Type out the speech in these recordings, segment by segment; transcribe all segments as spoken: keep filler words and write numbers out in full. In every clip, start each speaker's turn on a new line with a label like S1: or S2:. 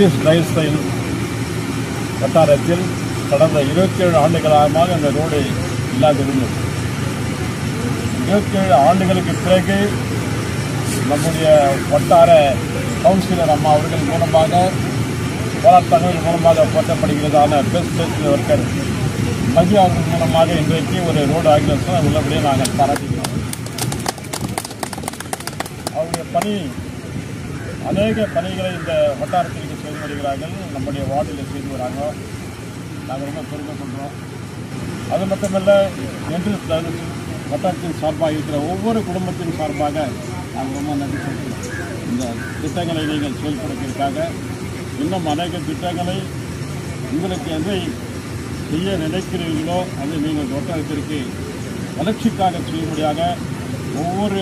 S1: Henry's drive style வட்டாரத்தில் கடந்த இருபத்தி ஏழு ஆண்டுகளாக இந்த ரோடு இல்லாதிருந்தது. இருபத்தி ஏழு ஆண்டுகளுக்கு பிறகு நம்முடைய வட்டார கவுன்சிலர் அம்மா அவர்கள் மூலமாக போராட்டங்கள் மூலமாக போற்றப்படுகிறதான பெஸ்ட் பெஸ்ட் ஒர்க்கர் மஜி அவர்கள் மூலமாக இன்றைக்கு ஒரு ரோடு ஆகியோர் உள்ளபடியே நாங்கள் பாராட்டுகிறோம். அவருடைய பணி அநேக பணிகளை இந்த வட்டாரத்திற்கு செய்து வருகிறார்கள். நம்முடைய வார்டில் செய்து வராங்க. நாங்கள் ரொம்ப பெருமைப்படுறோம். அது மட்டுமல்ல, என்று வட்டாரத்தின் சார்பாக இருக்கிற ஒவ்வொரு குடும்பத்தின் சார்பாக நாங்கள் ரொம்ப நன்றி சொல்கிறோம். இந்த திட்டங்களை நீங்கள் செயல்படுத்தியிருக்காங்க. இன்னும் அநேக திட்டங்களை உங்களுக்கு எதை செய்ய நினைக்கிறீர்களோ அதை நீங்கள் வட்டாரத்திற்கு வளர்ச்சிக்காக செய்யும்படியாக ஒவ்வொரு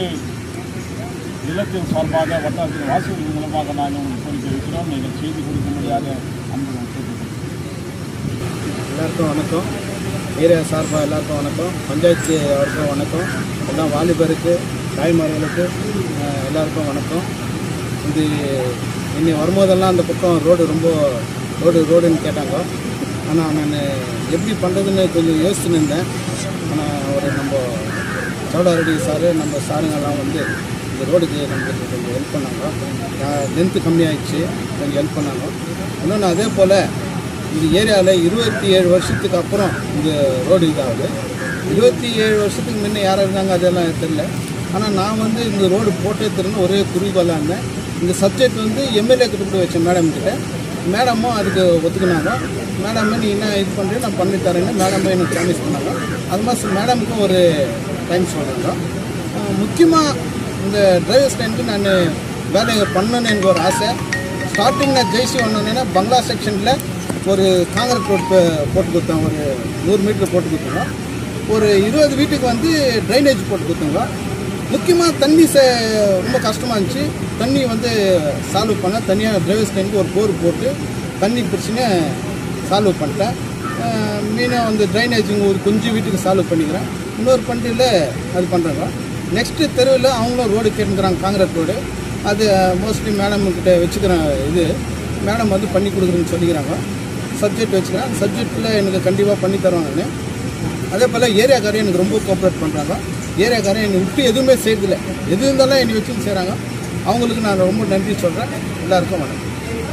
S1: இல்லத்தின் சார்பாக வட்டாரத்தின் வாசகர்கள் மூலமாக நாங்கள் உங்களுக்கு கோரிக்கை வைக்கிறோம். நீங்கள் செய்து கொடுக்கும்படியாக அன்பு கேட்டுக்கொள்கிறோம்.
S2: எல்லாருக்கும் வணக்கம். ஏரியா சார்பாக எல்லாருக்கும் வணக்கம். பஞ்சாயத்து அவருக்கும் வணக்கம். எல்லாம் வாலிபருக்கு, தாய்மார்களுக்கு எல்லாருக்கும் வணக்கம். இது இன்னி வரும்போதெல்லாம் அந்த பக்கம் ரோடு ரொம்ப ரோடு ரோடுன்னு கேட்டாங்க. ஆனால் நான் எப்படி பண்ணுறதுன்னு கொஞ்சம் யோசிச்சுன்னு இருந்தேன். ஆனால் ஒரு நம்ம சௌடாரெட்டி சாரு நம்ம சாருங்கெல்லாம் வந்து இந்த ரோடுக்கு நம்மளுக்கு கொஞ்சம் ஹெல்ப் பண்ணாங்க. லென்த்து கம்மியாகிடுச்சு, கொஞ்சம் ஹெல்ப் பண்ணாங்க. இன்னொன்று அதே போல் இந்த ஏரியாவில் இருபத்தி ஏழு வருஷத்துக்கு அப்புறம் இந்த ரோடு இதாகுது. இருபத்தி ஏழு வருஷத்துக்கு முன்னே யாராக இருந்தாங்க அதெல்லாம் தெரியல. ஆனால் நான் வந்து இந்த ரோடு போட்டே தரணும் ஒரே குறிக்கோளாக இருந்தேன். இந்த சப்ஜெக்ட் வந்து எம்எல்ஏ கிட்ட கூட வச்சேன் மேடம் கிட்ட. மேடமும் அதுக்கு ஒத்துக்கினாங்க. மேடமே நீ என்ன இது பண்ணுறேன் நான் பண்ணி தரேன்னு மேடமே எனக்கு ப்ராமிஸ் பண்ணாங்க. அது மாதிரி மேடமுக்கும் ஒரு டைம் சொல்கிறாங்க. முக்கியமாக இந்த டிரைவர் ஸ்டாண்டுக்கு நான் வேலையை பண்ணணுன்னு எனக்கு ஒரு ஆசை. ஸ்டார்டிங் நான் ஜெய்சி ஒன்றுன்னா பங்களா செக்ஷனில் ஒரு காங்கிரீட் ரோட் போட்டு கொடுத்தோம். ஒரு நூறு மீட்டர் போட்டு கொடுத்தோங்க. ஒரு இருபது வீட்டுக்கு வந்து ட்ரைனேஜ் போட்டு கொடுத்தோங்க. முக்கியமாக தண்ணி ச ரொம்ப கஷ்டமாக இருந்துச்சு. தண்ணி வந்து சால்வ் பண்ண தனியாக டிரைவர் ஸ்டாண்டுக்கு ஒரு போர் போட்டு தண்ணி பிரச்சனை சால்வ் பண்ணிட்டேன். மீனாக வந்து ட்ரைனேஜிங் ஒரு கொஞ்சம் வீட்டுக்கு சால்வ் பண்ணிக்கிறேன். இன்னொரு பண்டிகையில் அது பண்ணுறாங்க. நெக்ஸ்ட்டு தெருவில் அவங்களும் ரோடு கேட்டுக்கிறாங்க, காங்கிரீட் ரோடு. அது மோஸ்ட்லி மேடம்கிட்ட வச்சுக்கிறேன். இது மேடம் வந்து பண்ணி கொடுக்குறேன்னு சொல்லிக்கிறாங்க. சப்ஜெக்ட் வச்சுக்கிறேன். அந்த சப்ஜெக்டில் எனக்கு கண்டிப்பாக பண்ணி தருவாங்க. அதே போல் ஏரியாக்காரையும் எனக்கு ரொம்ப கோஆப்ரேட் பண்ணுறாங்க. ஏரியாக்காரையும் என்னை விட்டு எதுவுமே செய்யறதில்லை. எது இருந்தாலும் என்னை வச்சுன்னு செய்கிறாங்க. அவங்களுக்கு நான் ரொம்ப நன்றி சொல்கிறேன். எல்லாருக்கும் வணக்கம்.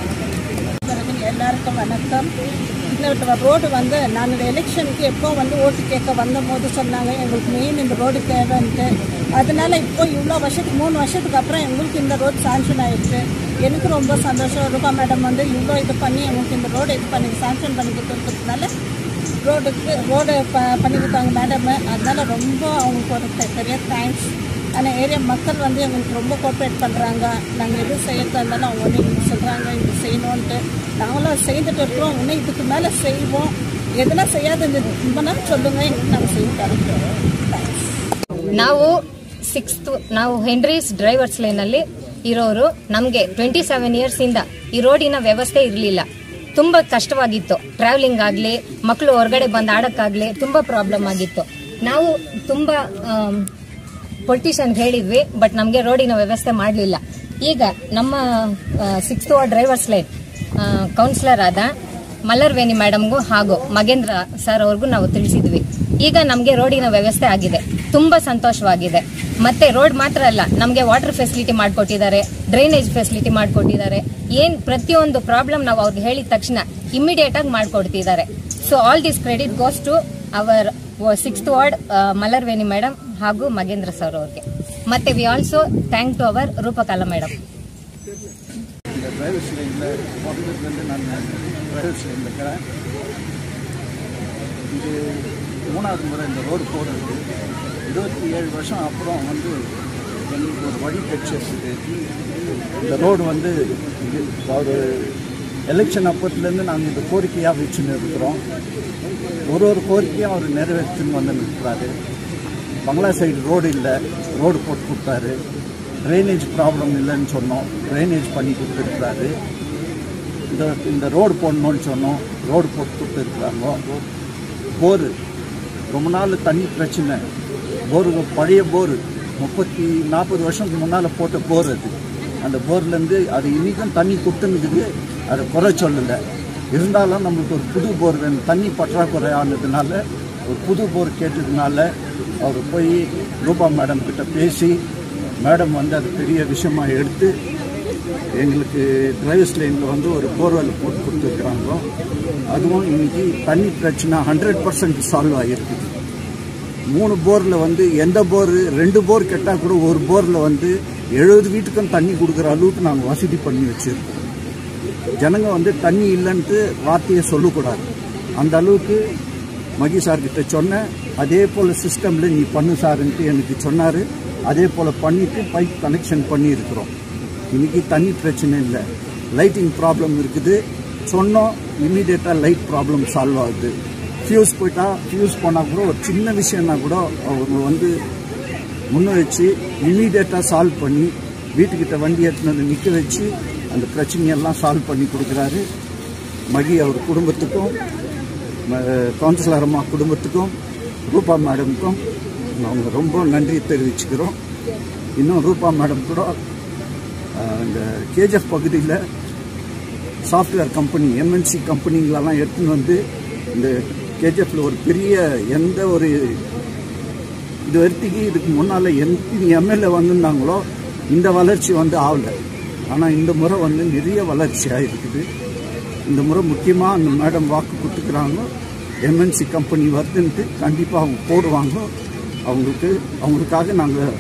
S3: எல்லாருக்கும் வணக்கம். இந்த ரோடு வந்து நான் எலெக்ஷனுக்கு எப்போ வந்து ஓட்டு கேட்க வந்த போது சொன்னாங்க எங்களுக்கு மெயின் இந்த ரோடு தேவைன்ட்டு. அதனால இப்போ இவ்வளோ வருஷத்துக்கு மூணு வருஷத்துக்கு அப்புறம் எங்களுக்கு இந்த ரோடு சாங்ஷன் ஆகிடுச்சு. எனக்கு ரொம்ப சந்தோஷம். ரூபா மேடம் வந்து இவ்வளோ இது பண்ணி எங்களுக்கு இந்த ரோடு இது பண்ணி சாங்ஷன் பண்ணி கொடுத்துருக்கிறதுனால ரோடுக்கு ரோடு ப பண்ணி கொடுத்தாங்க மேடம். அதனால ரொம்ப அவங்களுக்கு ஒரு பெரிய தேங்க்ஸ். ஆனால் ஏரியா மக்கள் வந்து எங்களுக்கு ரொம்ப கோஆப்ரேட் பண்ணுறாங்க. நாங்கள் எதுவும் செய்யறதா இருந்தாலும் அவங்க வந்து எங்களுக்கு சொல்கிறாங்க இது செய்யணுன்ட்டு. நாங்களும் செய்துட்டு இருக்கிறோம். இன்னும் இதுக்கு மேலே செய்வோம். எதுனா செய்யாத ரொம்ப சொல்லுங்கள், எங்களுக்கு நாங்கள் செய்து தரோம். தேங்க்ஸ்.
S4: ನಾವು ಸಿಕ್ಸ್ತ್ ನಾವು ಹೆನ್ರೀಸ್ ಡ್ರೈವರ್ಸ್ ಲೈನಲ್ಲಿ ಇರೋರು. ನಮಗೆ ಟ್ವೆಂಟಿ ಸೆವೆನ್ ಇಯರ್ಸ್ ಇಂದ ಈ ರೋಡಿನ ವ್ಯವಸ್ಥೆ ಇರಲಿಲ್ಲ. ತುಂಬಾ ಕಷ್ಟವಾಗಿತ್ತು. ಟ್ರಾವೆಲಿಂಗ್ ಆಗಲಿ, ಮಕ್ಕಳು ಹೊರಗಡೆ ಬಂದು ಆಡಕ್ಕಾಗ್ಲಿ ತುಂಬಾ ಪ್ರಾಬ್ಲಮ್ ಆಗಿತ್ತು. ನಾವು ತುಂಬಾ ಪೊಲಿಟಿಷಿಯನ್ ಹೇಳಿದ್ವಿ, ಬಟ್ ನಮಗೆ ರೋಡಿನ ವ್ಯವಸ್ಥೆ ಮಾಡಲಿಲ್ಲ. ಈಗ ನಮ್ಮ sixth ward drivers line councillor ಆದ ಮಲ್ಲರ್ವೇಣಿ ಮೇಡಮ್ಗೂ ಹಾಗೂ ಮಗೇಂದ್ರ ಸರ್ ಅವ್ರಿಗೂ ನಾವು ತಿಳಿಸಿದ್ವಿ. ಈಗ ನಮಗೆ ರೋಡಿನ ವ್ಯವಸ್ಥೆ ಆಗಿದೆ. ತುಂಬಾ ಸಂತೋಷವಾಗಿದೆ. ಮತ್ತೆ ರೋಡ್ ಮಾತ್ರ ಅಲ್ಲ, ನಮಗೆ ವಾಟರ್ ಫೆಸಿಲಿಟಿ ಮಾಡಿಕೊಟ್ಟಿದ್ದಾರೆ, ಡ್ರೈನೇಜ್ ಫೆಸಿಲಿಟಿ ಮಾಡಿಕೊಟ್ಟಿದ್ದಾರೆ. ಏನ್ ಪ್ರತಿಯೊಂದು ಪ್ರಾಬ್ಲಮ್ ನಾವು ಅವ್ರಿಗೆ ಹೇಳಿದ ತಕ್ಷಣ ಇಮಿಡಿಯೇಟ್ ಆಗಿ ಮಾಡಿಕೊಡ್ತಿದ್ದಾರೆ. So all this credit goes to our sixth ward Mallarveni madam ಹಾಗೂ ಮಗೇಂದ್ರ ಸರ್ ಅವ್ರಿಗೆ. ಮತ್ತೆ we also thank to our Roopakala madam.
S2: இந்த டிரைவர்ஸ் லைனில் பிறந்ததுலேருந்து நான் டிரைவர்ஸ் லைனில் இருக்கிறேன். இது மூணாவது முறை இந்த ரோடு போடுறது. இருபத்தி ஏழு வருஷம் அப்புறம் வந்து எங்களுக்கு ஒரு வழி கிடைச்சிருக்கு. இந்த ரோடு வந்து இது ஒரு எலெக்ஷன் அப்பத்துலேருந்து நாங்கள் இந்த கோரிக்கையாக வச்சுன்னு இருக்கிறோம். ஒரு ஒரு கோரிக்கையாக அவர் நிறைவேற்றுன்னு வந்து நிற்கிறாரு. பங்களா சைடு ரோடு இல்லை, ரோடு போட்டு கொடுத்தாரு. ட்ரைனேஜ் ப்ராப்ளம் இல்லைன்னு சொன்னோம், ட்ரைனேஜ் பண்ணி கொடுத்துருக்குறாரு. இந்த இந்த ரோடு போடணுன்னு சொன்னோம், ரோடு போட்டு கொடுத்துருக்குறாங்க. போர் ரொம்ப நாள் தண்ணி பிரச்சனை. போரு பழைய போர் முப்பத்தி நாற்பது வருஷத்துக்கு முன்னால் போட்ட போர் அது. அந்த போர்லேருந்து அது இன்றைக்கும் தண்ணி கொடுத்துன்னுக்குது.
S5: அதை குறை சொல்லலை. இருந்தாலும் நம்மளுக்கு ஒரு புது போர் வேணும். தண்ணி பற்றாக்குறை ஆனதுனால ஒரு புது போர் கேட்டதுனால அவர் போய் ரூபா மேடம் கிட்ட பேசி மேடம் வந்து அது பெரிய விஷயமாக எடுத்து எங்களுக்கு டிரைவர்ஸ் லைனில் வந்து ஒரு போர்வெல் போட்டு கொடுத்துருக்குறாங்க. அதுவும் இன்றைக்கி தண்ணி பிரச்சனை ஹண்ட்ரட் பர்சன்ட் சால்வ் ஆகிருக்குது. மூணு போரில் வந்து எந்த போர் ரெண்டு போர் கேட்டால் கூட ஒரு போரில் வந்து எழுபது வீட்டுக்கும் தண்ணி கொடுக்குற அளவுக்கு நாங்கள் வசதி பண்ணி வச்சுருக்கோம். ஜனங்க வந்து தண்ணி இல்லைன்ட்டு வார்த்தையை சொல்லக்கூடாது. அந்த அளவுக்கு மகி சார்கிட்ட சொன்னேன். அதே போல் சிஸ்டமில் நீ பண்ணு சாருன்ட்டு எனக்கு சொன்னார். அதே போல் பண்ணிவிட்டு பைப் கனெக்ஷன் பண்ணியிருக்கிறோம். இன்றைக்கி தண்ணி பிரச்சனை இல்லை. லைட்டிங் ப்ராப்ளம் இருக்குது. சொன்னோம், இம்மிடியேட்டாக லைட் ப்ராப்ளம் சால்வ் ஆகுது. ஃபியூஸ் போயிட்டா ஃபியூஸ் போனால் கூட ஒரு சின்ன விஷயம்னா கூட அவங்க வந்து முன்ன வச்சு இம்மிடியேட்டாக சால்வ் பண்ணி வீட்டுக்கிட்ட வண்டி எடுத்துன்னு வந்து நிற்க வச்சு அந்த பிரச்சனையெல்லாம் சால்வ் பண்ணி கொடுக்குறாரு. மகி அவர் குடும்பத்துக்கும் கவுன்சிலர் அம்மா குடும்பத்துக்கும் ரூபா மேடமுக்கும் நாங்கள் ரொம்ப நன்றி தெரிவிச்சுக்கிறோம். இன்னும் ரூபா மேடம் கூட இந்த கேஜிஎஃப் பகுதியில் சாஃப்ட்வேர் கம்பெனி எம்என்சி கம்பெனிங்களெல்லாம் எடுத்துன்னு வந்து இந்த கேஜிஎஃப்பில் ஒரு பெரிய எந்த ஒரு இது வரைக்கும் இதுக்கு முன்னால் எந்த எம்எல்ஏ வந்திருந்தாங்களோ இந்த வளர்ச்சி வந்து ஆகலை. ஆனால் இந்த முறை வந்து நிறைய வளர்ச்சியாக இருக்குது. இந்த முறை முக்கியமாக அந்த மேடம் வாக்கு கொடுத்துக்கிறாங்க. எம்என்சி கம்பெனி வருதுன்ட்டு கண்டிப்பாக அவங்க போடுவாங்க. அவங்களுக்கு அவங்களுக்காக நாங்கள்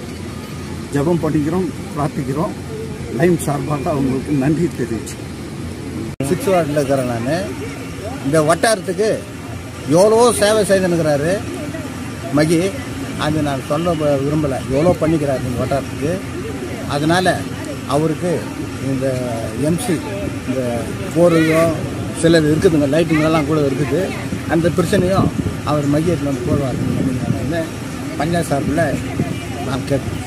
S5: ஜபம் பண்ணிக்கிறோம், பிரார்த்திக்கிறோம். லைம் சார்பாக அவங்களுக்கு நன்றி தெரிவிச்சு.
S2: சிக்ஸ் வார்டில் இருக்கிறேன் நான். இந்த வட்டாரத்துக்கு எவ்வளோ சேவை செய்துனுக்கிறாரு மகி. அது நான் சொல்ல விரும்பலை. எவ்வளோ பண்ணிக்கிறாரு இந்த வட்டாரத்துக்கு. அதனால் அவருக்கு இந்த எம்சி இந்த போரையும் சிலது இருக்குதுங்க, லைட்டிங்கெல்லாம் கூட இருக்குது. அந்த பிரச்சனையும் அவர் மகிழ்ச்சியில் வந்து போடுவார். பஞ்சாயத்து சார்பில் நான் கேட்பேன்.